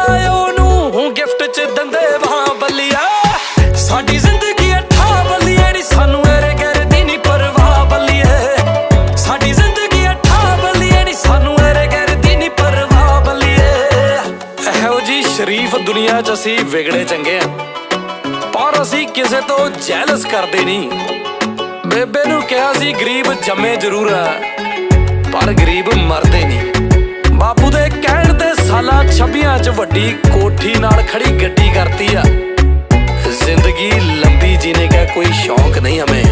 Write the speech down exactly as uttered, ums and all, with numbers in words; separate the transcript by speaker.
Speaker 1: ਉਹਨੂੰ ਗਿਫਟ ਚ ਦੰਦੇ ਬਾਹਾਂ ਬੱਲੀਆ ਸਾਡੀ ਜ਼ਿੰਦਗੀ ਅੱਠਾ ਬੱਲੀਏ ਨੀ ਸਾਨੂੰ ਇਹਰੇ ਗੈਰੇ ਦੀ ਨੀ ਪਰਵਾਹ ਬੱਲੀਏ ਸਾਡੀ ਜ਼ਿੰਦਗੀ ਅੱਠਾ ਬੱਲੀਏ ਨੀ ਸਾਨੂੰ ਇਹਰੇ ਗੈਰੇ ਦੀ ਨੀ ਪਰਵਾਹ ਬੱਲੀਏ ਇਹੋ ਜੀ ਸ਼ਰੀਫ ਦੁਨੀਆ ਚ ਅਸੀਂ ਵਿਗੜੇ ਚੰਗੇ ਆ ਪਰ ਅਸੀਂ ਕਿਸੇ ਤੋਂ ਜੈਲਸ ਕਰਦੇ ਨਹੀਂ ਬੇਬੇ ਨੂੰ ਕਿਹਾ ਸੀ ਗਰੀਬ ਜੰਮੇ ਜ਼ਰੂਰ ਆ ਪਰ ਗਰੀਬ ਮਰਦੇ ਨਹੀਂ ਬਾਪੂ ਦੇ ਕਹਿਣ ਤੇ ਸਾਲਾਂ ਛੱਬੀਆਂ ਚ ਵੱਡੀ ਕੋਠੀ ਨਾਲ ਖੜੀ ਗੱਡੀ ਕਰਤੀ ਆ ਜ਼ਿੰਦਗੀ ਲੰਬੀ जीने का कोई शौक नहीं हमें